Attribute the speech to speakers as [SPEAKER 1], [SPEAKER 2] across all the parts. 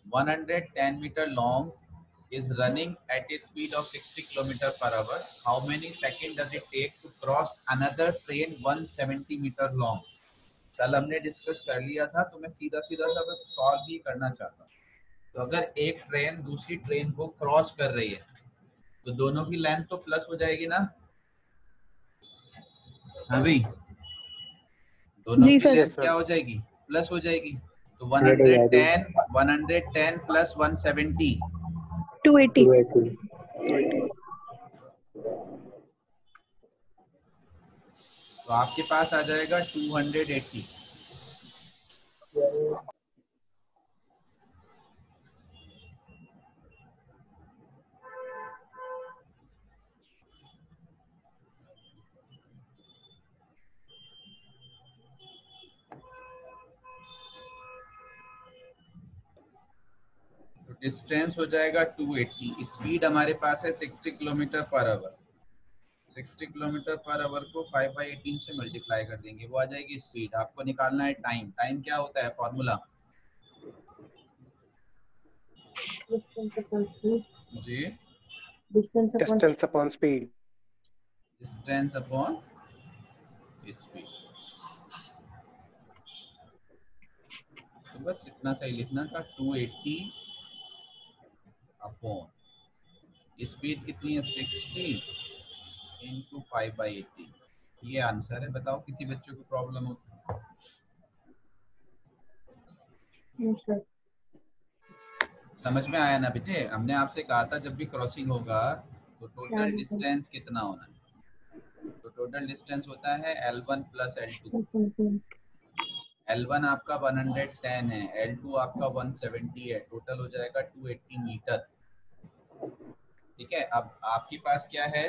[SPEAKER 1] 110 meter long is running at a speed of 60 kilometer per hour. How many seconds does it take to cross another train 170 meter long? कल हमने discuss कर लिया था, तो मैं सीधा सीधा सा बस सॉल्व ही करना चाहता हूँ। तो अगर एक ट्रेन दूसरी ट्रेन को क्रॉस कर रही है तो दोनों की लेंथ तो प्लस हो जाएगी ना? हाँ भाई, दोनों
[SPEAKER 2] जी
[SPEAKER 1] की
[SPEAKER 2] सर।
[SPEAKER 1] लेंथ
[SPEAKER 3] यस
[SPEAKER 1] क्या
[SPEAKER 3] सर,
[SPEAKER 1] हो जाएगी? प्लस हो जाएगी। तो
[SPEAKER 3] हंड्रेड हो जाएगी
[SPEAKER 1] 110 प्लस 170
[SPEAKER 2] 280।
[SPEAKER 3] 280।
[SPEAKER 2] 280।
[SPEAKER 1] तो आपके पास आ जाएगा 280। तो डिस्टेंस हो जाएगा 280। स्पीड हमारे पास है 60 kilometre per our. 60 kilometre per our को 5/18 से मल्टीप्लाई कर देंगे, वो आ जाएगी स्पीड। आपको निकालना है टाइम। टाइम क्या होता है फॉर्मूला? जी,
[SPEAKER 3] distance upon speed.
[SPEAKER 1] Distance upon speed. तो बस इतना सही लिखना था, 280 अपॉन स्पीड कितनी है 60 इंटू 5/18। ये आंसर है। बताओ किसी बच्चे को प्रॉब्लम हो? समझ में आया ना बेटे? हमने आपसे कहा था जब भी क्रॉसिंग होगा तो टोटल डिस्टेंस कितना होना है। तो टोटल डिस्टेंस होता है L1 प्लस L2। L1 आपका 110 है, L2 आपका 170 है, टोटल हो जाएगा 280 मीटर। ठीक है, अब आपके पास क्या है?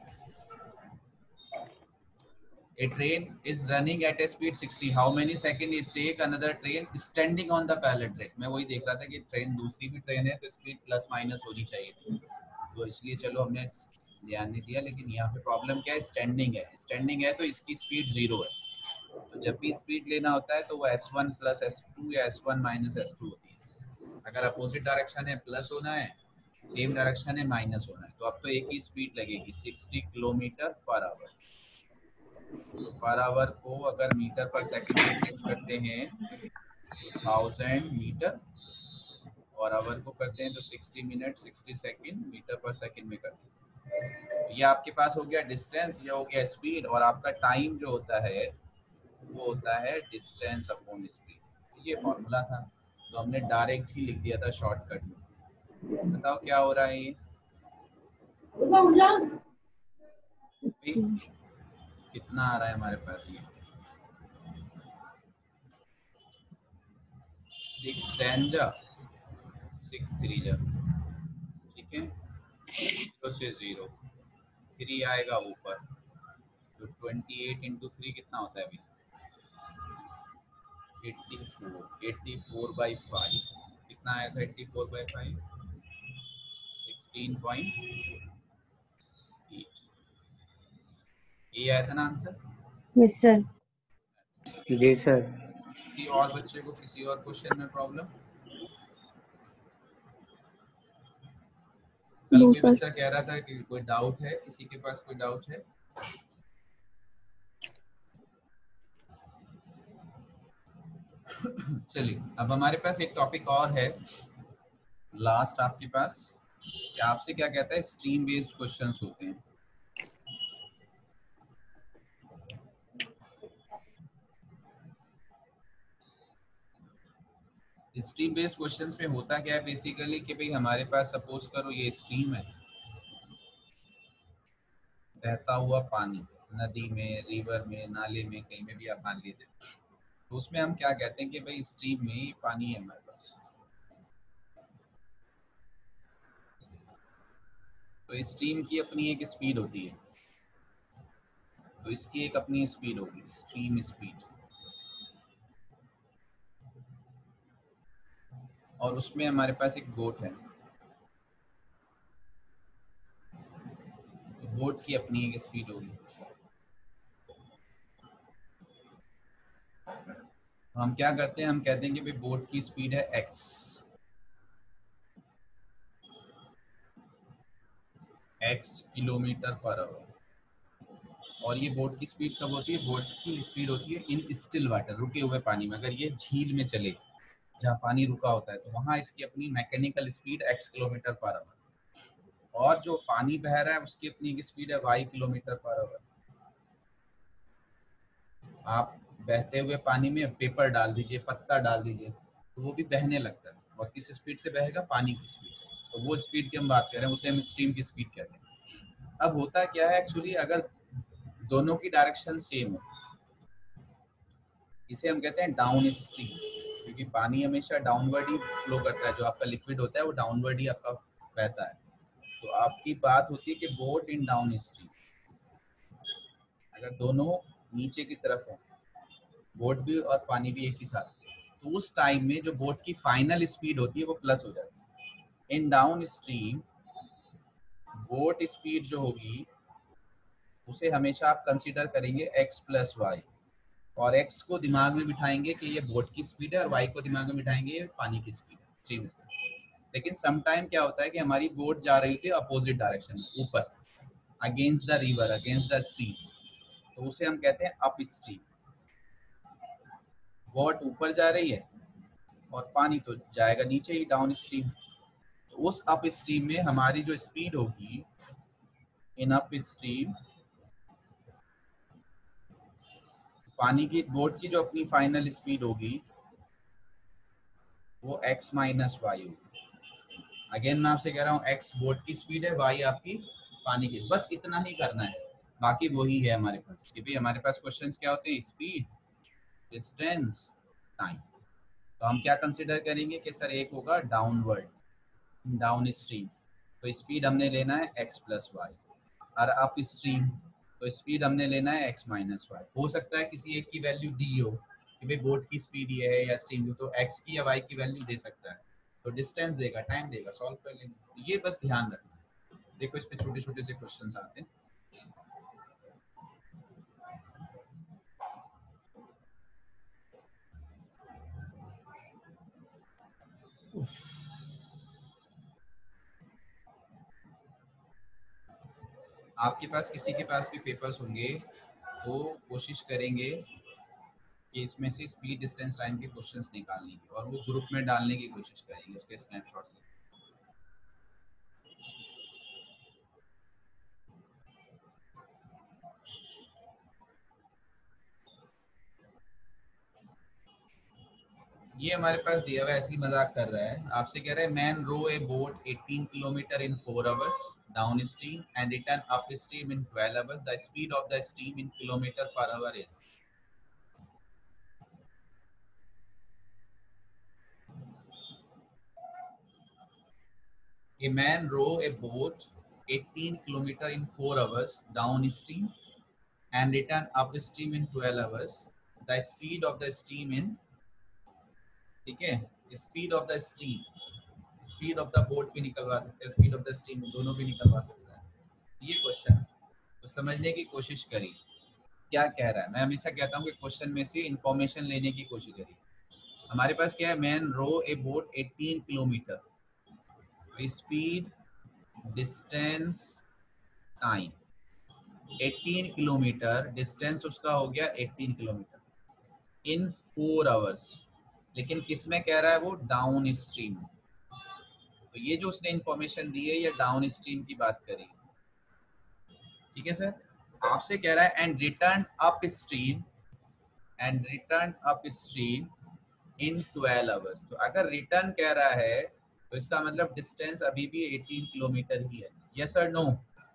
[SPEAKER 1] A train is running at a speed 60. How many seconds it take another train standing on the parallel track? मैं वही देख रहा था कि ट्रेन दूसरी भी ट्रेन है तो स्पीड प्लस माइनस होनी चाहिए, तो इसलिए चलो हमने ध्यान नहीं दिया। लेकिन यहाँ पे प्रॉब्लम क्या है? स्टैंडिंग है। स्टैंडिंग है तो इसकी स्पीड 0 है। तो जब भी स्पीड लेना होता है तो वो S1 प्लस S2 या S1 माइनस S2 होती है। अगर अपोजिट डायरेक्शन है प्लस होना है, सेम डायरेक्शन है माइनस होना है। तो अब तो एक ही स्पीड लगेगी 60 किलोमीटर पर आवर। तो पर आवर को अगर मीटर पर सेकंड में चेंज करते हैं तो 1000 मीटर, और आवर को करते हैं तो 60 minute 60 second meter per second में करते हैं। तो ये आपके पास हो गया डिस्टेंस, ये हो गया स्पीड, और आपका टाइम जो होता है वो होता है डिस्टेंस अपॉन स्पीड। ये फॉर्मूला था, तो हमने डायरेक्ट ही लिख दिया था शॉर्टकट में। बताओ क्या हो रहा है ये? कितना आ रहा है हमारे पास? ये 6 10 जा 6 3 जा, ठीक है, 0 से 0, 3 आएगा ऊपर, तो 28 इंटू 3 कितना होता है अभी? 84। 84/5 कितना आया था? 84/5 16.8। ये आया था ना आंसर?
[SPEAKER 2] Yes sir.
[SPEAKER 3] जी सर।
[SPEAKER 1] किसी और बच्चे को किसी और क्वेश्चन में प्रॉब्लम? कल कोई बच्चा कह रहा था कि कोई डाउट है, किसी के पास कोई डाउट है? चलिए, अब हमारे पास एक टॉपिक और है लास्ट आपके पास। क्या आपसे क्या कहता है? स्ट्रीम बेस्ड क्वेश्चंस होते हैं। स्ट्रीम बेस्ड क्वेश्चंस में होता क्या है बेसिकली कि भाई हमारे पास सपोज करो ये स्ट्रीम है, बहता हुआ पानी, नदी में, रिवर में, नाले में, कहीं में भी आप मान लीजिए। तो उसमें हम क्या कहते हैं कि भाई स्ट्रीम में पानी है हमारे पास। तो स्ट्रीम की अपनी एक स्पीड होती है, तो इसकी एक अपनी स्पीड होगी, स्ट्रीम स्पीड। और उसमें हमारे पास एक बोट है, तो बोट की अपनी एक स्पीड होगी। तो हम क्या करते हैं? हम कहते हैं कि भाई बोट की स्पीड है x, x kilometer per hour. और ये बोट की स्पीड कब होती है? बोट की स्पीड होती है इन स्टिल वाटर, रुके हुए पानी में। अगर ये झील में चले जहाँ पानी रुका होता है तो वहाँ इसकी अपनी mechanical speed x kilometer per hour, और जो पानी बह रहा है उसकी अपनी स्पीड है y किलोमीटर पर आवर। आप बहते हुए पानी में पेपर डाल दीजिए, पत्ता डाल दीजिए, तो वो भी बहने लगता है। और किस स्पीड से बहेगा? पानी की स्पीड से। तो वो स्पीड की हम बात कर रहे हैं, उसे हम स्ट्रीम की स्पीड कहते हैं। अब होता क्या है एक्चुअली, अगर दोनों की डायरेक्शन सेम हो, इसे हम कहते हैं डाउन स्ट्रीम, क्योंकि पानी हमेशा डाउनवर्ड ही फ्लो करता है। जो आपका लिक्विड होता है वो डाउनवर्ड ही आपका बहता है। तो आपकी बात होती है कि बोट इन डाउन स्ट्रीम, अगर दोनों नीचे की तरफ हो, बोट भी और पानी भी एक ही साथ, तो उस टाइम में जो बोट की फाइनल स्पीड होती है वो प्लस हो जाती है। In downstream boat speed जो होगी उसे हमेशा आप कंसीडर करेंगे x प्लस वाई, और x को दिमाग में बिठाएंगे कि ये बोट की स्पीड है, और y को दिमाग में बिठाएंगे ये पानी की स्पीड है, स्ट्रीम स्पीड। लेकिन समटाइम क्या होता है कि हमारी बोट जा रही थी अपोजिट डायरेक्शन में, ऊपर, against the river, against the stream, तो उसे हम कहते हैं अप स्ट्रीम। बोट ऊपर जा रही है और पानी तो जाएगा नीचे ही, डाउन स्ट्रीम। तो उस अप स्ट्रीम में हमारी जो स्पीड होगी इन अप स्ट्रीम, पानी की बोट की जो अपनी फाइनल स्पीड होगी वो x माइनस वाई होगी। अगेन मैं आपसे कह रहा हूँ x बोट की स्पीड है, y आपकी पानी की। बस इतना ही करना है, बाकी वही है हमारे पास। कि भाई हमारे पास क्वेश्चंस क्या होते हैं? Speed, distance, time. तो हम क्या कंसीडर करेंगे कि सर एक होगा डाउनवर्ड, डाउन स्ट्रीम, तो स्पीड हमने लेना है x प्लस वाई, और अप स्ट्रीम तो स्पीड हमने लेना है x माइनस वाई। हो सकता है किसी एक की वैल्यू दी हो कि भाई बोट की स्पीड ये है या स्ट्रीम, तो x की या y की वैल्यू दे सकता है, तो डिस्टेंस देगा, टाइम देगा, सॉल्व कर लेंगे। ये बस ध्यान रखना है। देखो इस पे छोटे छोटे से क्वेश्चंस आते हैं। आपके पास किसी के पास भी पेपर्स होंगे तो कोशिश करेंगे कि इसमें से स्पीड, डिस्टेंस, टाइम के क्वेश्चंस निकालने की, और वो ग्रुप में डालने की कोशिश करेंगे, उसके स्नैपशॉट्स। ये हमारे पास दिया हुआ है, ऐसे ही मजाक कर रहा है। आपसे कह रहा है man row a boat 18 kilometer in 4 hours downstream and return upstream in 12 hours. The speed of the stream in kilometer per hour is. A man row a boat 18 kilometer in 4 hours downstream and return upstream in 12 hours. The speed of the stream in, ठीक है, speed of the stream, speed of the boat भी निकलवा सकते हैं, speed of the stream दोनों भी निकलवा सकता है। ये क्वेश्चन तो समझने की कोशिश करिए क्या कह रहा है। मैं हमेशा कहता हूँ कि क्वेश्चन में से इंफॉर्मेशन लेने की कोशिश करिए। हमारे पास क्या है? Man row a boat 18 kilometer, speed, distance, time. 18 kilometer, distance उसका हो गया 18 किलोमीटर इन 4 आवर्स। लेकिन किस में कह रहा है वो? Downstream. तो ये जो उसने इंफॉर्मेशन दी है ये डाउन स्ट्रीम की बात करी, ठीक है सर। आपसे कह रहा है and return upstream, and return upstream in 12 hours. तो अगर रिटर्न कह रहा है तो इसका मतलब डिस्टेंस अभी भी 18 किलोमीटर ही है। यस और नो?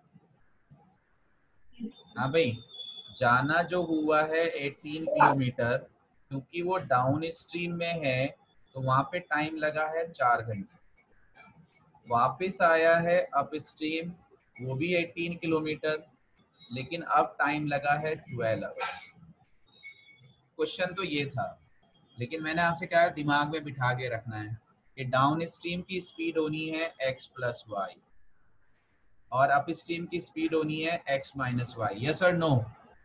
[SPEAKER 1] हाँ भाई, जाना जो हुआ है 18 किलोमीटर, क्योंकि वो डाउन स्ट्रीम में है तो वहां पे टाइम लगा है 4 घंटे। वापस आया है अप स्ट्रीम, वो भी 18 किलोमीटर, लेकिन अब टाइम लगा है 12 आवर्स। क्वेश्चन तो ये था, लेकिन मैंने आपसे कहा दिमाग में बिठा के रखना है कि डाउन स्ट्रीम की स्पीड होनी है x प्लस वाई, और अप स्ट्रीम की स्पीड होनी है x माइनस वाई। यस और नो?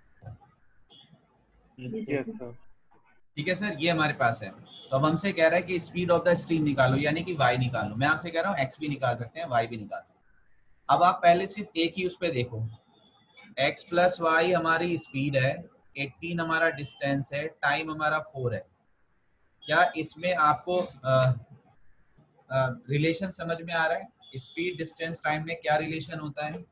[SPEAKER 3] Yes, sir.
[SPEAKER 1] ठीक है सर, ये हमारे पास है। तो अब हमसे कह रहा है कि स्पीड ऑफ द स्ट्रीम निकालो, यानी कि y निकालो। मैं आपसे कह रहा हूँ x भी निकाल सकते हैं, y भी निकाल सकते हैं। अब आप पहले सिर्फ एक ही उस पे देखो, x प्लस वाई हमारी स्पीड है, 18 हमारा डिस्टेंस है, टाइम हमारा 4 है। क्या इसमें आपको रिलेशन समझ में आ रहा है? स्पीड डिस्टेंस टाइम में क्या रिलेशन होता है?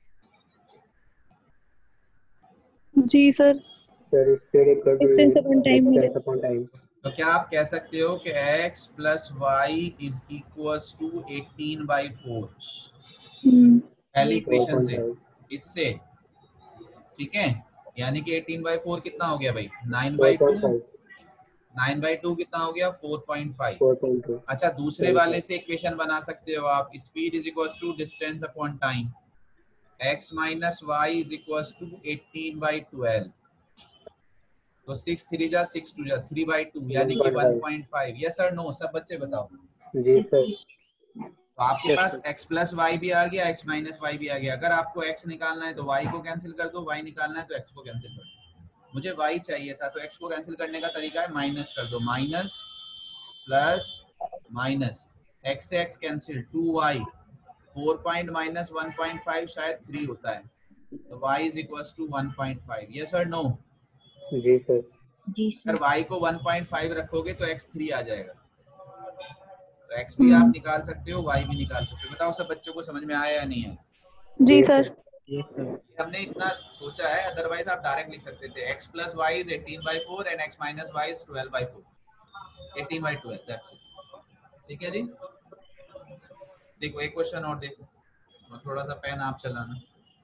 [SPEAKER 2] जी sir,
[SPEAKER 3] Sir, speed equal to
[SPEAKER 2] distance upon time
[SPEAKER 3] distance upon time.
[SPEAKER 1] तो क्या आप कह सकते हो कि x plus Y is equals to 18/4 पहली इक्वेशन से,
[SPEAKER 3] 4.5.
[SPEAKER 1] इससे, ठीक है? यानी कि 18/4 कितना हो गया भाई? 9/2।
[SPEAKER 3] 4.5.
[SPEAKER 1] 9/2 कितना हो गया? 4.5।
[SPEAKER 3] 4.2.
[SPEAKER 1] अच्छा, दूसरे
[SPEAKER 3] Sorry,
[SPEAKER 1] वाले
[SPEAKER 3] sir.
[SPEAKER 1] से इक्वेशन बना सकते हो आप, speed is equals to distance upon time, x minus Y is equals to 18/12। तो 6 3 जा 6 2 जा 3/2 यानी कि
[SPEAKER 3] 1.5.
[SPEAKER 1] 1.5। यस और नो? सब बच्चे बताओ।
[SPEAKER 3] जी sir.
[SPEAKER 1] तो आपके
[SPEAKER 3] Yes,
[SPEAKER 1] पास
[SPEAKER 3] sir.
[SPEAKER 1] x प्लस वाई भी आ गया, x माइनस वाई भी आ गया। अगर आपको x निकालना है तो y को कैंसिल कर दो, y निकालना है तो x को कैंसिल कर दो। मुझे y चाहिए था तो x को कैंसिल करने का तरीका है माइनस कर दो, माइनस प्लस माइनस, x से x cancel, 2y, 4 point minus 1.5 शायद 3 होता है, तो y is equals to 1.5। Yes और नो?
[SPEAKER 3] जी sir.
[SPEAKER 1] अगर y को 1.5 रखोगे तो x 3 आ जाएगा। तो x भी आप निकाल सकते हो, y भी निकाल सकते हो। बताओ सब बच्चों को समझ में आया या नहीं है?
[SPEAKER 2] जी सर।
[SPEAKER 3] Yes, sir.
[SPEAKER 1] हमने इतना सोचा है, अदरवाइज आप डायरेक्ट लिख सकते थे x plus Y is 18/4 and x minus Y is 12/4, 18/12, that's it. ठीक है जी? देखो एक क्वेश्चन और देखो, और थोड़ा सा पेन आप चलाना।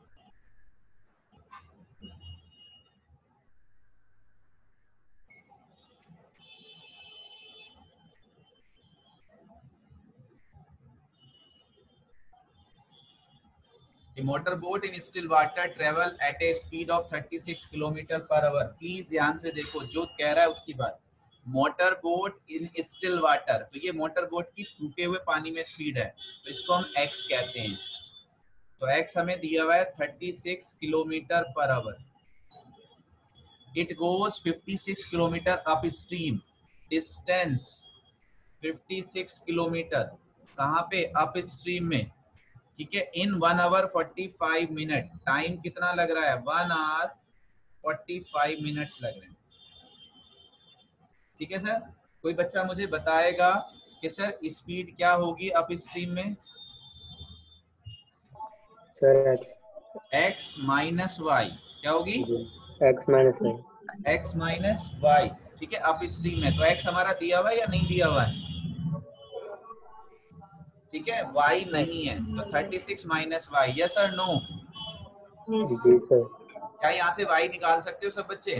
[SPEAKER 1] A motorboat in still water travel at a speed of 36 kilometer per hour. Please ध्यान से देखो, जो कह रहा है उसकी बात। Motor boat in still water, तो ये मोटर बोट की टूटे हुए पानी में स्पीड है, तो इसको हम x कहते हैं। तो x हमें दिया हुआ है 36 kilometer per hour. It goes 56 kilometer upstream, distance 56 kilometer, कहाँ पे? अप स्ट्रीम में, ठीक है। इन 1 आवर 45 मिनट, टाइम कितना लग रहा है? 1 आवर 45 मिनट्स लग रहे हैं। ठीक है सर? कोई बच्चा मुझे बताएगा कि सर स्पीड क्या होगी अप स्ट्रीम में?
[SPEAKER 3] Sir, x.
[SPEAKER 1] x minus Y क्या होगी?
[SPEAKER 3] जी. X minus y.
[SPEAKER 1] x minus Y, ठीक है, अप स्ट्रीम में। तो x हमारा दिया हुआ है या नहीं दिया हुआ है? ठीक है, y नहीं है, तो 36 माइनस वाई। यस और नो?
[SPEAKER 3] जी sir.
[SPEAKER 1] क्या यहाँ से y निकाल सकते हो सब बच्चे?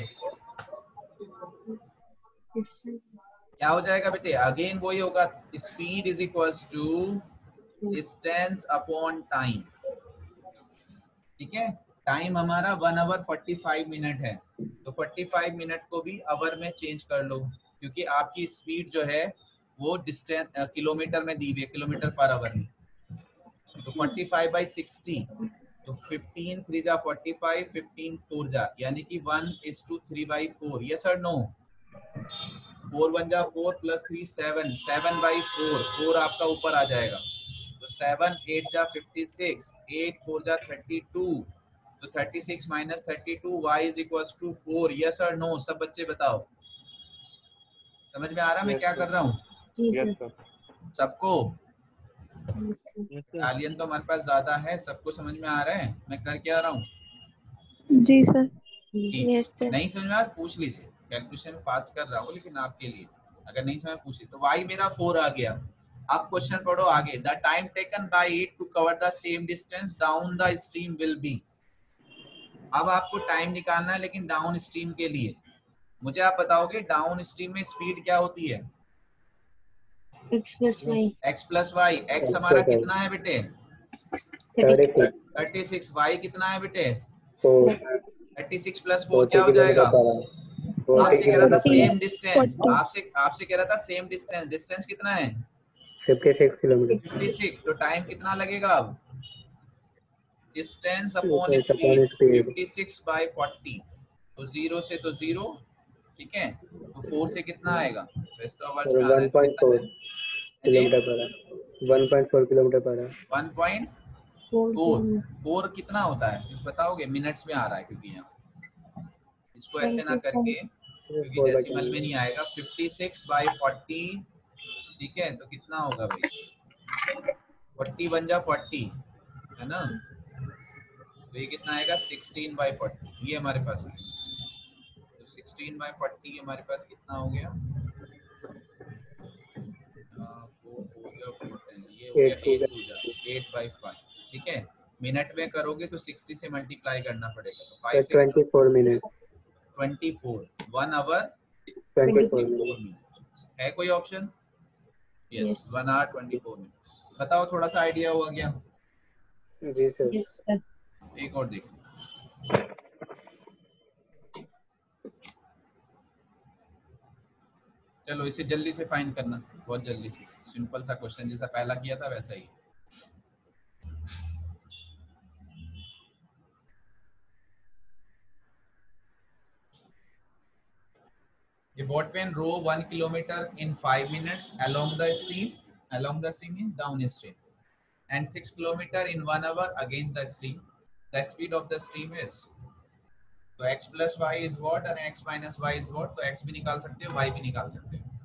[SPEAKER 1] क्या हो जाएगा बेटे? अगेन वही होगा, speed is equals to distance upon time. ठीक है, टाइम हमारा 1 आवर 45 मिनट है, तो 45 मिनट को भी आवर में चेंज कर लो, क्योंकि आपकी स्पीड जो है वो डिस्टेंस किलोमीटर में दी हुई है, किलोमीटर पर आवर में। तो 45/60, तो 15 3 जा 45, 15 4 जा, यानी कि 1:3/4। यस और नो? 4 1 जा 4 प्लस 3 7, 7/4, 4 आपका ऊपर आ जाएगा। तो 7 8 जा 56, 8 4 जा 32, तो 36 माइनस 32, y is equals to 4। Yes और नो? सब बच्चे बताओ, समझ में आ रहा मैं क्या कर रहा हूँ?
[SPEAKER 3] Yes, sir.
[SPEAKER 1] सबको?
[SPEAKER 3] Yes, sir.
[SPEAKER 1] तालियन तो हमारे पास ज्यादा है, सबको समझ में आ रहा है मैं कर क्या रहा हूँ?
[SPEAKER 2] जी सर।
[SPEAKER 1] ठीक।
[SPEAKER 2] Yes sir.
[SPEAKER 1] नहीं समझ में आया पूछ लीजिए, कैलकुलेशन फास्ट कर रहा हूँ लेकिन आपके लिए, अगर नहीं समझ पूछिए। तो y मेरा 4 आ गया। अब क्वेश्चन पढ़ो आगे। The time taken by it to cover the same distance down the stream will be. अब आपको टाइम निकालना है लेकिन डाउन स्ट्रीम के लिए। मुझे आप बताओगे डाउन स्ट्रीम में स्पीड क्या होती है?
[SPEAKER 2] x plus Y.
[SPEAKER 1] x plus Y. x
[SPEAKER 3] X
[SPEAKER 1] हमारा
[SPEAKER 3] plus y.
[SPEAKER 1] कितना है बेटे?
[SPEAKER 3] 36.
[SPEAKER 1] 36। y कितना है बेटे?
[SPEAKER 3] 4.
[SPEAKER 1] 36 प्लस 4 क्या
[SPEAKER 3] 40
[SPEAKER 1] हो जाएगा?
[SPEAKER 3] Kilometre per our. 40
[SPEAKER 1] आपसे कह रहा था
[SPEAKER 3] किलोमीटर पर
[SPEAKER 1] सेम
[SPEAKER 3] आवर.
[SPEAKER 1] डिस्टेंस,
[SPEAKER 2] 40।
[SPEAKER 1] आपसे कह रहा था सेम डिस्टेंस। डिस्टेंस कितना है?
[SPEAKER 3] 56 किलोमीटर.
[SPEAKER 1] 56। तो टाइम कितना लगेगा अब? Distance upon
[SPEAKER 3] Distance
[SPEAKER 1] speed,
[SPEAKER 3] upon speed.
[SPEAKER 1] 56/40, तो 0 से तो 0, ठीक है, तो 4 से कितना आएगा? तो इसका वर्ष
[SPEAKER 3] और
[SPEAKER 1] में आ रहा है, तो कितना
[SPEAKER 3] 1.4
[SPEAKER 1] है जी?
[SPEAKER 3] Kilometer per hour. 1.4 kilometer per hour.
[SPEAKER 1] 1.4
[SPEAKER 2] 4
[SPEAKER 1] 4 कितना होता है कुछ बताओगे? मिनट्स में आ रहा है क्योंकि यहाँ इसको ऐसे ना करके, क्योंकि
[SPEAKER 3] 4 by
[SPEAKER 1] डेसिमल
[SPEAKER 3] 10
[SPEAKER 1] में नहीं आएगा। 56/40, ठीक है, तो कितना होगा भाई? 40 बन जा 40, है ना? तो ये कितना आएगा? 16/40, ये हमारे पास है। तो 16/40 हमारे पास कितना हो गया? 4 ये हो गया
[SPEAKER 3] 8 2
[SPEAKER 1] 8/5, ठीक है। मिनट में करोगे तो 60 से मल्टीप्लाई करना पड़ेगा, तो 5
[SPEAKER 3] by
[SPEAKER 1] से
[SPEAKER 3] 24 minutes
[SPEAKER 1] 24, 1 आवर
[SPEAKER 3] 24
[SPEAKER 1] 24
[SPEAKER 3] minutes
[SPEAKER 1] मिनट है। कोई option? Yes,
[SPEAKER 2] Yes.
[SPEAKER 1] 1 hour 24 minute. बताओ, थोड़ा सा आइडिया हुआ क्या?
[SPEAKER 3] जी सर
[SPEAKER 2] Yes, sir.
[SPEAKER 1] एक और देखो। चलो इसे जल्दी से फाइंड करना, बहुत जल्दी से, सिंपल सा क्वेश्चन जैसा पहला किया था वैसा ही। A boatman row 1 kilometer in 5 minutes along the stream. Along the stream means downstream, and 6 kilometer in 1 hour against the stream. The speed of the stream is, तो x plus y is what and x minus y is what? तो x भी निकाल सकते हो, y भी निकाल सकते हो।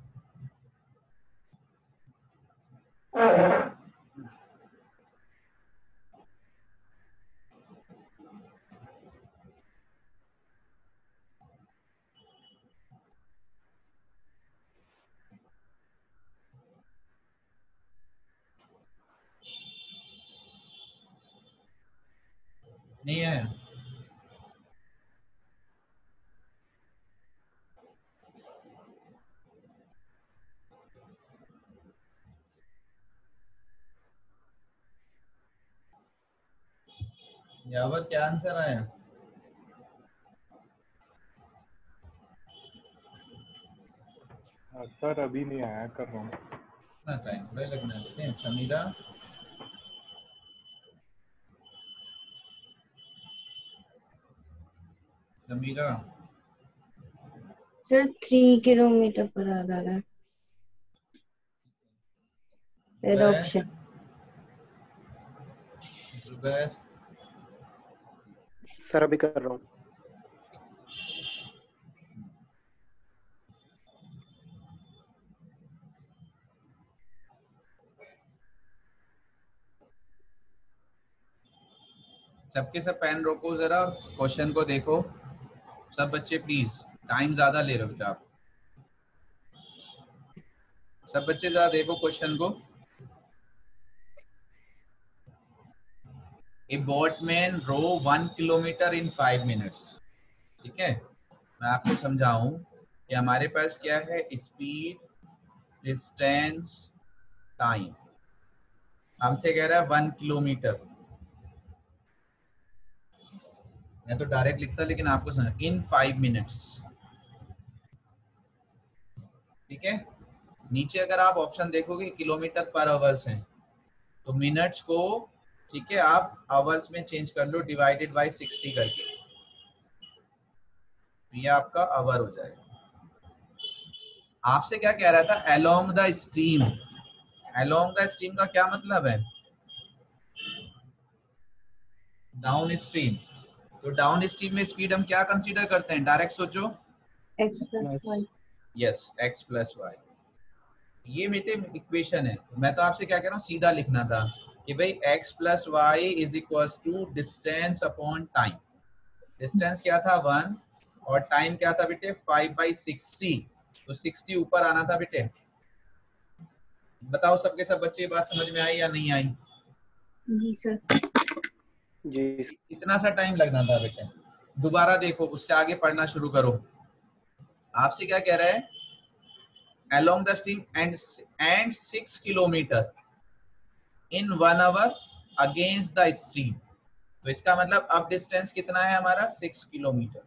[SPEAKER 1] नहीं है? यावर क्या आंसर आया?
[SPEAKER 4] सर अभी नहीं आया, कर रहा हूँ।
[SPEAKER 1] कितना टाइम थोड़ा लगना है। Samira, Samira
[SPEAKER 2] Sir, 3 kilometer per hour है। Red
[SPEAKER 1] Zubair,
[SPEAKER 2] option.
[SPEAKER 1] Zubair,
[SPEAKER 3] sir अभी कर रहा हूँ।
[SPEAKER 1] सबके सब पेन रोको जरा, क्वेश्चन को देखो सब बच्चे प्लीज, टाइम ज्यादा ले रहे हो बेटा आप। सब बच्चे जरा देखो क्वेश्चन को। A boatman row 1 kilometer in 5 minutes, ठीक है। मैं आपको समझाऊं कि हमारे पास क्या है? Speed, distance, time. हमसे कह रहा है 1 किलोमीटर, मैं तो डायरेक्ट लिखता लेकिन आपको समझ, इन 5 मिनट्स, ठीक है। नीचे अगर आप ऑप्शन देखोगे किलोमीटर पर आवर्स हैं, तो मिनट्स को, ठीक है, आप आवर्स में चेंज कर लो डिवाइडेड बाय 60 करके, तो ये आपका आवर हो जाएगा। आपसे क्या कह रहा था? Along the stream. Along the stream का क्या मतलब है? Downstream. तो डाउन स्ट्रीम में स्पीड हम क्या कंसीडर करते हैं? डायरेक्ट सोचो।
[SPEAKER 2] X plus Y.
[SPEAKER 1] यस, x प्लस वाई। ये मेरे इक्वेशन है। मैं तो आपसे क्या कह रहा हूँ, सीधा लिखना था कि भाई x plus Y is equal to distance upon time. Distance क्या था? 1, और टाइम क्या था बेटे? 5/60। तो 60 ऊपर आना था बेटे। बताओ सबके सब बच्चे, बात समझ में आई या नहीं आई?
[SPEAKER 2] जी सर।
[SPEAKER 3] जी
[SPEAKER 1] इतना सा टाइम लगना था बेटे। दोबारा देखो, उससे आगे पढ़ना शुरू करो। आपसे क्या कह रहा है? along the stream and 6 kilometer in 1 hour against the stream। तो इसका मतलब अब डिस्टेंस कितना है हमारा? 6 किलोमीटर,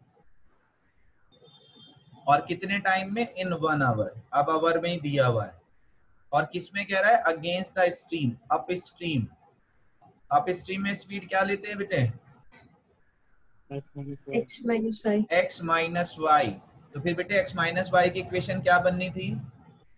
[SPEAKER 1] और कितने टाइम में? इन 1 आवर। अब आवर में ही दिया हुआ है, और किस में कह रहा है? Against the stream, upstream. Upstream में स्पीड क्या लेते हैं बेटे?
[SPEAKER 2] X minus Y.
[SPEAKER 1] x minus Y. तो फिर बेटे x माइनस वाई की इक्वेशन क्या बननी थी?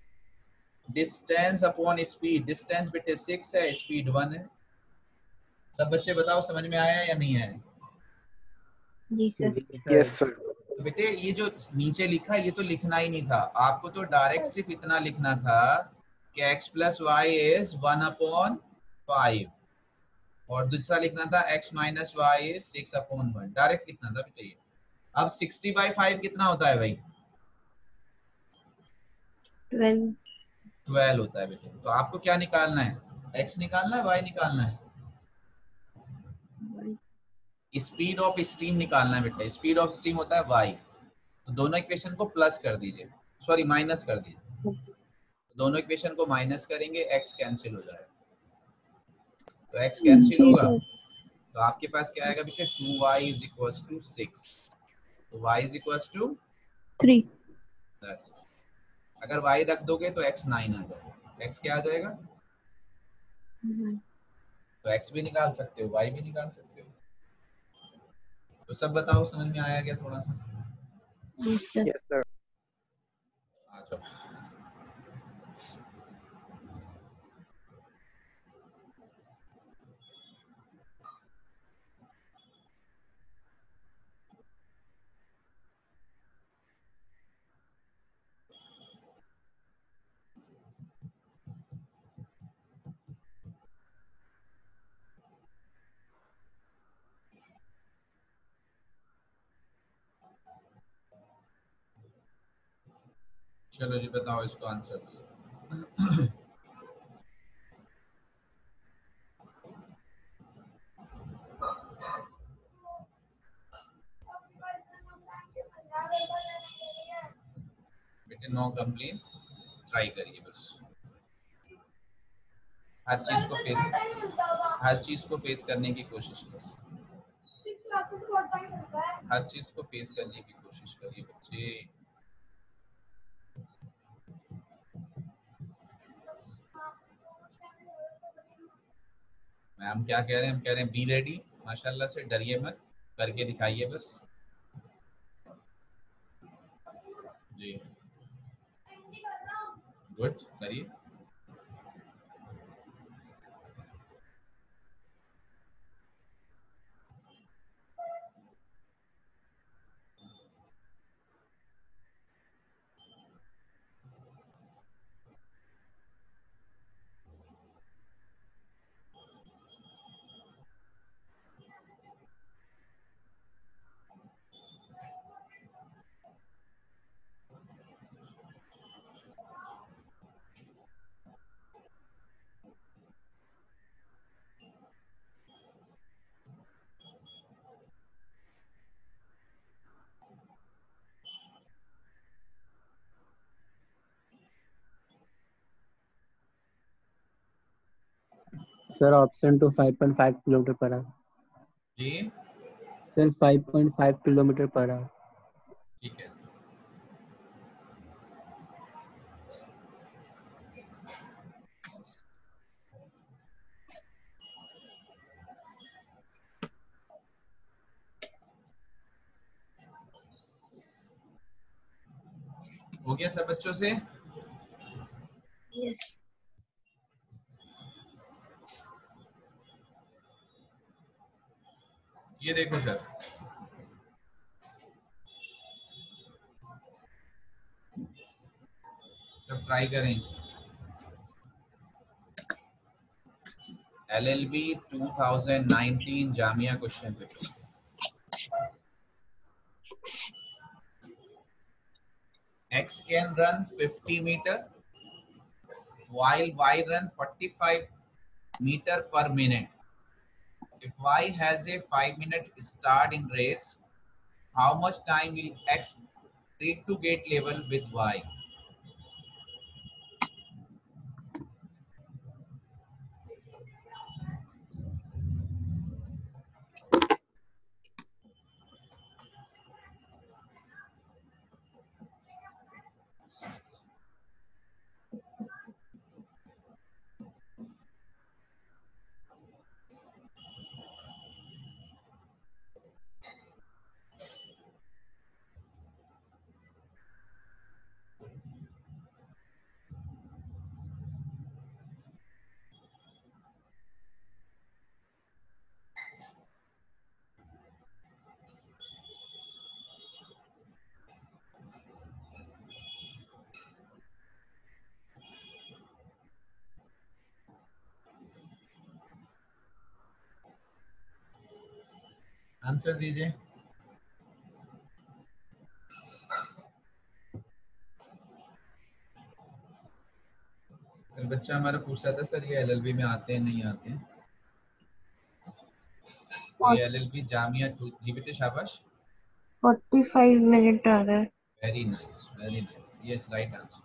[SPEAKER 1] Distance upon speed. डिस्टेंस बेटे 6 है, स्पीड 1 है। सब बच्चे बताओ समझ में आया या नहीं आया?
[SPEAKER 2] जी सर।
[SPEAKER 3] जी यस सर।
[SPEAKER 1] तो बेटे ये जो नीचे लिखा है ये तो लिखना ही नहीं था, आपको तो डायरेक्ट सिर्फ इतना लिखना था कि x प्लस वाई इज 1/5 और दूसरा लिखना था x minus Y is 6/1। Direct लिखना था बेटे ये। अब 60/5 कितना होता है भाई?
[SPEAKER 2] 12।
[SPEAKER 1] 12 होता है बेटे। तो आपको क्या निकालना है? x निकालना है, y निकालना है? स्पीड ऑफ स्ट्रीम निकालना है बेटा। स्पीड ऑफ स्ट्रीम होता है y। तो दोनों इक्वेशन को प्लस कर दीजिए, सॉरी माइनस कर दीजिए। दोनों इक्वेशन को माइनस करेंगे, x कैंसिल हो जाएगा। तो x कैंसिल
[SPEAKER 2] जी
[SPEAKER 1] होगा
[SPEAKER 2] सर।
[SPEAKER 1] तो आपके पास क्या आएगा बेटे? 2y is equal to 6। तो y is equal to
[SPEAKER 2] 3।
[SPEAKER 1] That's. अगर y रख दोगे तो x 9 आ जाएगा। x क्या आ जाएगा? तो x भी निकाल सकते हो, y भी निकाल सकते हो। तो सब बताओ समझ में आया क्या थोड़ा सा?
[SPEAKER 2] जी सर।
[SPEAKER 3] Yes sir.
[SPEAKER 1] आ जाओ। चलो जी बताओ इसको आंसर दिए। बेटे नो कंप्लेन, ट्राई करिए बस। हर चीज को फेस करने की कोशिश करिए। हर चीज को फेस करने की कोशिश करिए बच्चे। मैम क्या कह रहे हैं? हम कह रहे हैं बी रेडी, माशाल्लाह से डरिए मत, करके दिखाइए बस। जी गुड, करिए।
[SPEAKER 4] Sir option two 5.5 kilometer per hour.
[SPEAKER 1] जी
[SPEAKER 4] सर 5.5 किलोमीटर पर आवर।
[SPEAKER 1] ठीक है। हो गया सब बच्चों से?
[SPEAKER 2] यस।
[SPEAKER 1] ये देखो सर, सब ट्राई करें इसे। LLB 2019 Jamia question paper. X can run 50 meter while Y run 45 meter per minute. If Y has a 5-minute start in race, how much time will X take to get level with Y? Answer दीजिए। फिर बच्चा हमारा पूछ रहा था sir ये LLB में आते हैं नहीं आते हैं, तो ये एलएलबी जामिया जी बेटे शाबाश,
[SPEAKER 2] 45 मिनट आ रहा है।
[SPEAKER 1] Very nice yes right answer.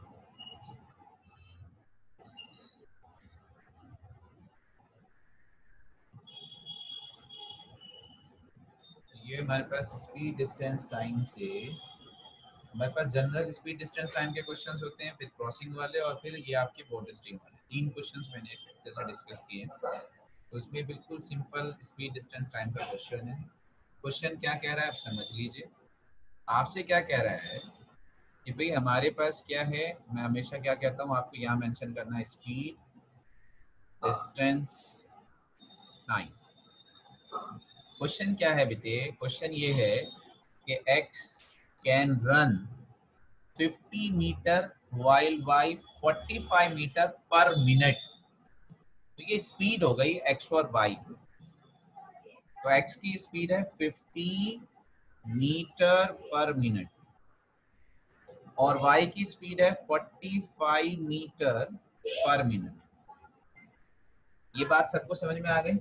[SPEAKER 1] ये हमारे पास स्पीड डिस्टेंस टाइम से हमारे पास जनरल स्पीड डिस्टेंस टाइम के क्वेश्चंस होते हैं, फिर क्रॉसिंग वाले और फिर ये आपके बोर्ड स्ट्रीम वाले, 3 क्वेश्चंस मैंने जैसे डिस्कस किए हैं। तो इसमें बिल्कुल सिंपल स्पीड डिस्टेंस टाइम का क्वेश्चन है। क्वेश्चन क्या कह रहा है आप समझ लीजिए। आपसे क्या कह रहा है कि भाई हमारे पास क्या है, मैं हमेशा क्या कहता हूँ आपको यहाँ मेंशन करना है, स्पीड डिस्टेंस टाइम। क्वेश्चन क्या है बेटे, क्वेश्चन ये है कि x can run 50 metre while y 45 metre per minute. तो ये स्पीड हो गई x और y। तो x की स्पीड है 50 मीटर पर मिनट और y की स्पीड है 45 मीटर पर मिनट। ये बात सबको समझ में आ गई?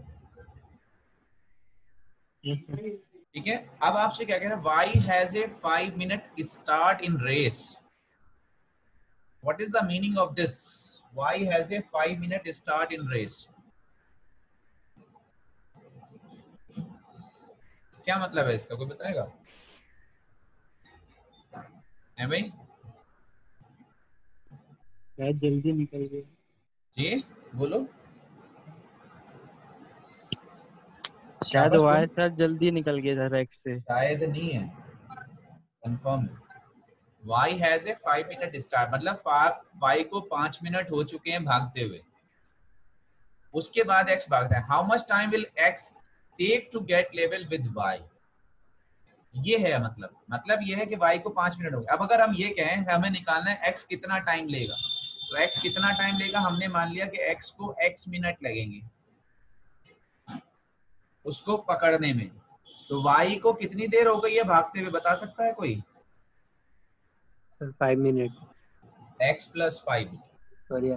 [SPEAKER 1] ठीक है। अब आपसे क्या कह रहे हैं, y has a 5 minute start in race. What is the meaning of this? Y has a 5 minute start in race. क्या मतलब है इसका, कोई बताएगा? है भाई?
[SPEAKER 4] शायद जल्दी निकल गए।
[SPEAKER 1] जी बोलो।
[SPEAKER 4] शायद
[SPEAKER 1] शाबाश
[SPEAKER 4] वाई
[SPEAKER 1] बोलो।
[SPEAKER 4] सर जल्दी निकल गए सर एक्स से।
[SPEAKER 1] शायद नहीं है, confirm. Y has a 5 minute start, मतलब Y को 5 मिनट हो चुके हैं भागते हुए, उसके बाद X भागता है। How much time will X take to get level with Y? ये है मतलब ये है कि y को 5 मिनट हो गए। अब अगर हम ये कहें हमें निकालना है x कितना टाइम लेगा, तो x कितना टाइम लेगा, हमने मान लिया कि x को x मिनट लगेंगे उसको पकड़ने में। तो y को कितनी देर हो गई है भागते हुए, बता सकता है कोई?
[SPEAKER 4] Sir 5 minute.
[SPEAKER 1] x plus 5।
[SPEAKER 4] Sorry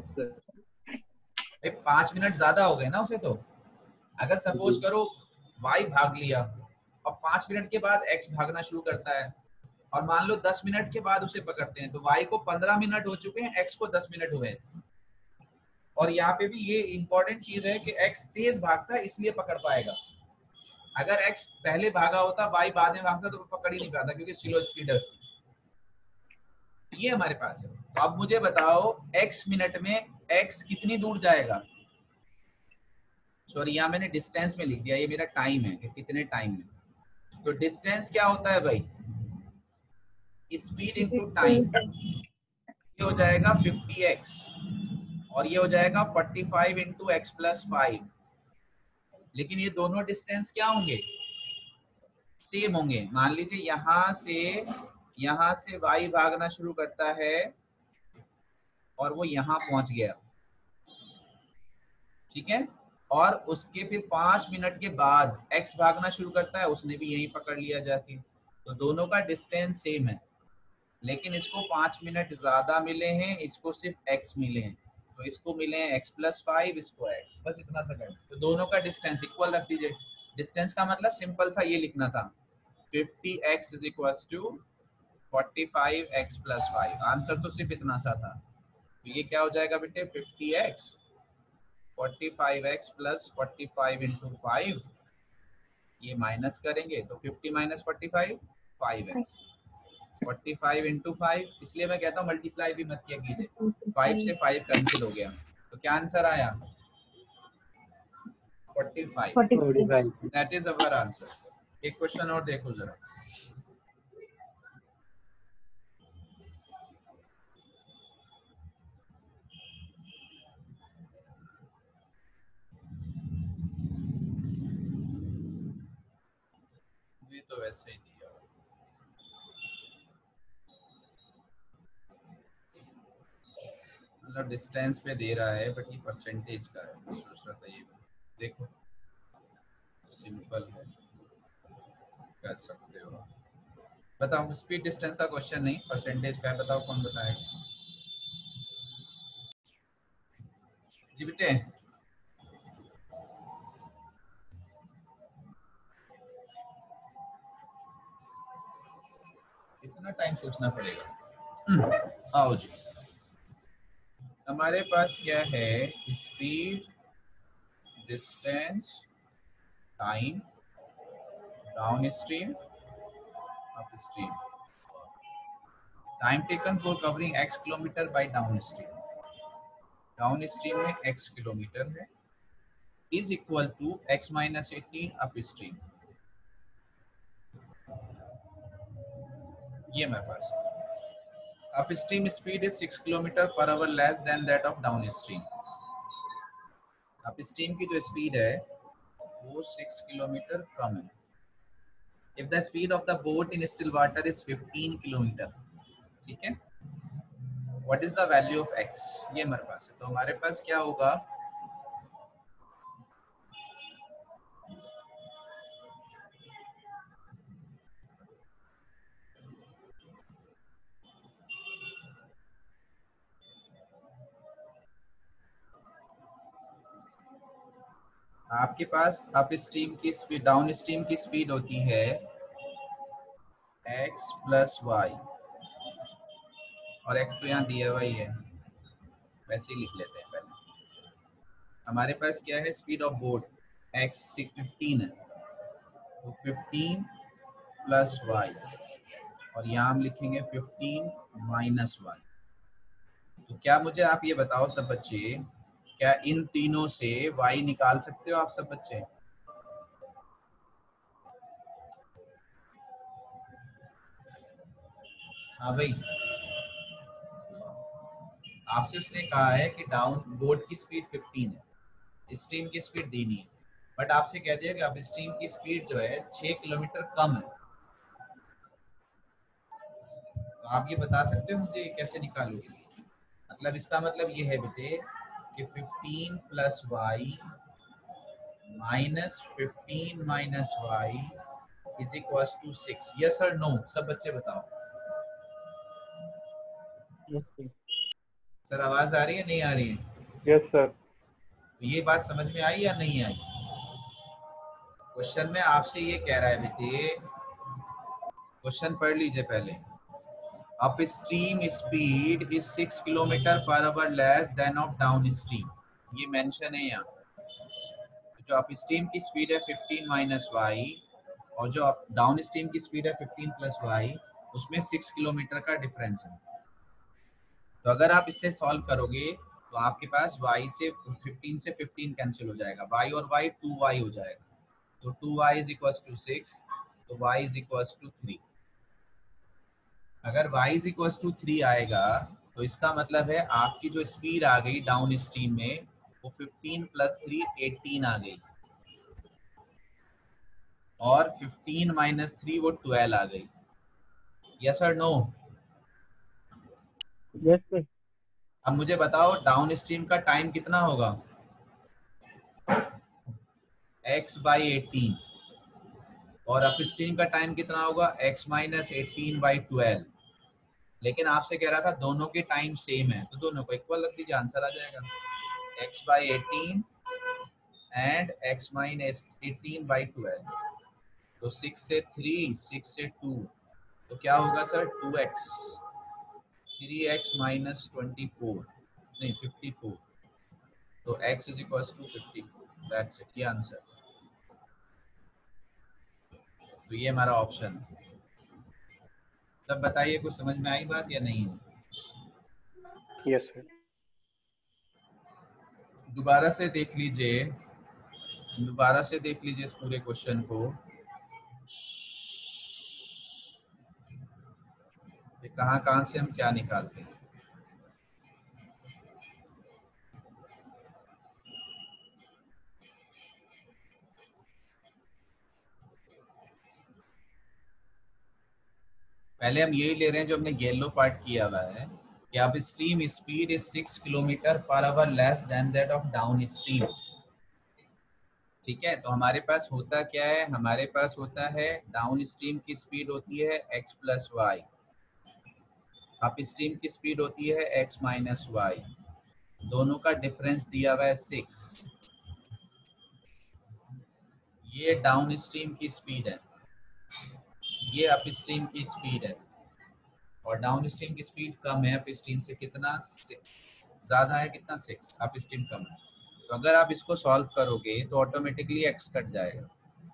[SPEAKER 1] 5 minute ज्यादा हो गए ना उसे। तो अगर सपोज
[SPEAKER 4] जी।
[SPEAKER 1] करो y भाग लिया और 5 मिनट के बाद x भागना शुरू करता है और मान लो 10 मिनट के बाद उसे पकड़ते हैं, तो y को 15 मिनट हो चुके हैं, x को 10 मिनट हुए हैं। और यहाँ पे भी ये इंपॉर्टेंट चीज है कि x तेज भागता है इसलिए पकड़ पाएगा। अगर x पहले भागा होता, y बाद में भागता, तो पकड़ ही नहीं पाता क्योंकि स्लो स्पीड है उसकी। ये हमारे पास है। तो अब मुझे बताओ x मिनट में x कितनी दूर जाएगा। सॉरी यहाँ मैंने डिस्टेंस में लिख दिया, ये मेरा टाइम है कि कितने टाइम में। तो डिस्टेंस क्या होता है भाई, स्पीड इनटू टाइम। ये हो जाएगा 50x और ये हो जाएगा 45 इंटू एक्स प्लस 5। लेकिन ये दोनों डिस्टेंस क्या होंगे, सेम होंगे। मान लीजिए यहाँ से y भागना शुरू करता है और वो यहाँ पहुंच गया, ठीक है। और उसके फिर 5 मिनट के बाद x भागना शुरू करता है, उसने भी यहीं पकड़ लिया जाके। तो दोनों का डिस्टेंस सेम है, लेकिन इसको 5 मिनट ज्यादा मिले हैं, इसको सिर्फ x मिले हैं। तो इसको मिले हैं x प्लस 5, इसको x, बस इतना सा कर। तो दोनों का डिस्टेंस इक्वल रख दीजिए। डिस्टेंस का मतलब सिंपल सा ये लिखना था, 50x is equal to 45x plus 5। Answer तो सिर्फ इतना सा था। तो ये क्या हो जाएगा बेटे, 50x 45x प्लस 45 इंटू 5। ये माइनस करेंगे तो 50 माइनस 45 5x 45 इंटू 5। इसलिए मैं कहता हूँ मल्टीप्लाई भी मत किया कीजिए, 5 से 5 कैंसिल हो गया। तो क्या आंसर आया, 45।
[SPEAKER 2] 45।
[SPEAKER 1] That is our answer. एक क्वेश्चन और देखो जरा। ये तो वैसे ही दिया, मतलब डिस्टेंस पे दे रहा है बट ये परसेंटेज का है। सोच रहा था ये देखो, सिंपल है। कर सकते हो। बताओ, स्पीड डिस्टेंस का क्वेश्चन नहीं, परसेंटेज का है, बताओ कौन बताएगा। जी बेटे, इतना टाइम सोचना पड़ेगा। आओ जी, हमारे पास क्या है, speed, distance, time, downstream, upstream, time taken for covering x kilometre by downstream, downstream में x किलोमीटर है, is equal to x minus 18 upstream. ये मेरे पास upstream speed is 6 kilometre per hour less than that of downstream. Upstream की जो speed है वो 6 kilometre कम है। If the speed of the boat in still water is 15 kilometre, ठीक है, what is the value of x, ये हमारे पास है। तो हमारे पास क्या होगा, आपके पास अप स्ट्रीम की स्पीड, डाउन स्ट्रीम की स्पीड होती है x प्लस वाई, और x तो यहाँ दिया हुआ ही है, वैसे ही लिख लेते हैं पहले। हमारे पास क्या है, स्पीड ऑफ बोट x 15 है, तो 15 प्लस वाई, और यहाँ हम लिखेंगे 15 माइनस वाई। तो क्या मुझे आप ये बताओ सब बच्चे, क्या इन तीनों से y निकाल सकते हो आप सब बच्चे? हाँ भाई, आपसे उसने कहा है कि डाउन बोट की स्पीड 15 है, स्ट्रीम की स्पीड दी नहीं है, बट आपसे कह दिया कि अब स्ट्रीम की स्पीड जो है 6 किलोमीटर कम है। तो आप ये बता सकते हो मुझे कैसे निकालोगे? मतलब इसका मतलब ये है बेटे कि 15 plus y minus 15 minus Y is equal to 6। Yes और नो, सब बच्चे बताओ।
[SPEAKER 3] Yes sir.
[SPEAKER 1] सर आवाज आ रही है, नहीं आ रही है?
[SPEAKER 3] Yes sir.
[SPEAKER 1] तो ये बात समझ में आई या नहीं आई? क्वेश्चन में आपसे ये कह रहा है बेटे, क्वेश्चन पढ़ लीजिए पहले। Upstream speed is 6 kilometre per hour less than of downstream, ये मेंशन है यहाँ। जो अप स्ट्रीम की स्पीड है 15 माइनस वाई, और जो डाउन स्ट्रीम की स्पीड है 15 प्लस वाई, उसमें 6 किलोमीटर का डिफरेंस है। तो अगर आप इससे सॉल्व करोगे तो आपके पास y से 15 से 15 कैंसिल हो जाएगा, y और y 2y हो जाएगा, तो 2y इज इक्वल टू 6, तो y इज इक्वल टू 3। अगर y इज इक्वल टू 3 आएगा तो इसका मतलब है आपकी जो स्पीड आ गई डाउन स्ट्रीम में वो 15 प्लस 3 18 आ गई, और 15 माइनस 3 वो 12 आ गई। यस और नो?
[SPEAKER 3] Yes sir.
[SPEAKER 1] अब मुझे बताओ डाउन स्ट्रीम का टाइम कितना होगा? x बाई 18, और अप स्ट्रीम का टाइम कितना होगा? x minus 18 by 12। लेकिन आपसे कह रहा था दोनों के टाइम सेम है, तो दोनों को इक्वल रख दीजिए, आंसर आ जाएगा। x by 18 and x minus 18 by 12, तो 6 से 3, 6 से 2, तो क्या होगा सर? 2x, 3x माइनस 24, नहीं 54, तो x is equal to 54। That's it, ये आंसर। तो ये हमारा ऑप्शन है। तब बताइए कुछ समझ में आई बात या नहीं?
[SPEAKER 3] Yes sir.
[SPEAKER 1] दोबारा से देख लीजिए, दोबारा से देख लीजिए इस पूरे क्वेश्चन को, कहाँ कहाँ से हम क्या निकालते हैं। पहले हम यही ले रहे हैं जो हमने येलो पार्ट किया हुआ है कि अब stream speed is 6 kilometre per hour less than that of downstream. ठीक है, तो हमारे पास होता क्या है, हमारे पास होता है डाउन स्ट्रीम की स्पीड होती है x plus y, upstream की स्पीड होती है x माइनस वाई, दोनों का डिफरेंस दिया हुआ है 6। ये डाउन स्ट्रीम की स्पीड है, ये अप स्ट्रीम की स्पीड है, और डाउन स्ट्रीम की स्पीड कम है अप स्ट्रीम से, कितना 6, ज्यादा है कितना 6, अप स्ट्रीम कम है। तो अगर आप इसको सॉल्व करोगे तो ऑटोमेटिकली x कट जाएगा।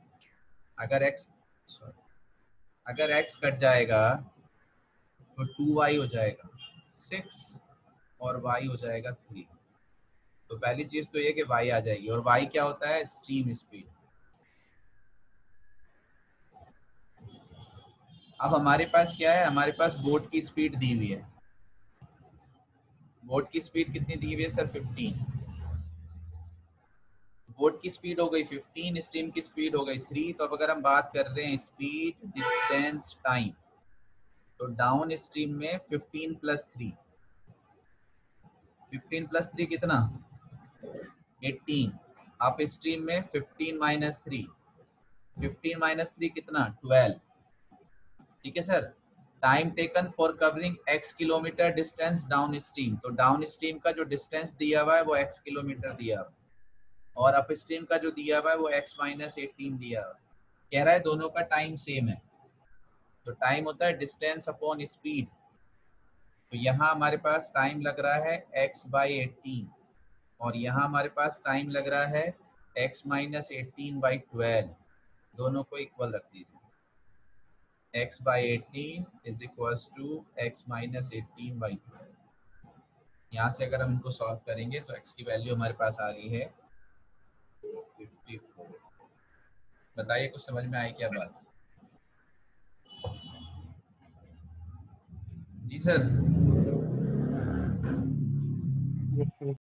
[SPEAKER 1] अगर x कट जाएगा तो 2y हो जाएगा 6 और y हो जाएगा 3। तो पहली चीज तो ये कि y आ जाएगी, और y क्या होता है, स्ट्रीम स्पीड। अब हमारे पास क्या है, हमारे पास बोट की स्पीड दी हुई है। बोट की स्पीड कितनी दी हुई है सर, 15। बोट की स्पीड हो गई 15, स्ट्रीम की स्पीड हो गई 3। तो अब अगर हम बात कर रहे हैं स्पीड, डिस्टेंस, टाइम, तो डाउन स्ट्रीम में 15 प्लस 3, 15 प्लस 3 कितना 18। अप स्ट्रीम में 15 माइनस 3, 15 माइनस 3 कितना 12। ठीक है sir. Time taken for covering x kilometre distance downstream, तो डाउन स्ट्रीम का जो डिस्टेंस दिया हुआ है वो x किलोमीटर दिया हुआ है, और अप स्ट्रीम का जो दिया हुआ है वो x माइनस 18 दिया हुआ है। कह रहा है दोनों का टाइम सेम है, तो टाइम होता है डिस्टेंस अपॉन स्पीड। तो यहाँ हमारे पास टाइम लग रहा है x बाई 18, और यहाँ हमारे पास टाइम लग रहा है x माइनस 18 बाई 12, दोनों को इक्वल रख दीजिए। x by 18 is equals to x minus 18 by 12। यहाँ से अगर हम इनको सॉल्व करेंगे तो x की वैल्यू हमारे पास आ रही है 54। बताइए कुछ समझ में आई क्या बात? जी सर।
[SPEAKER 3] Yes, sir.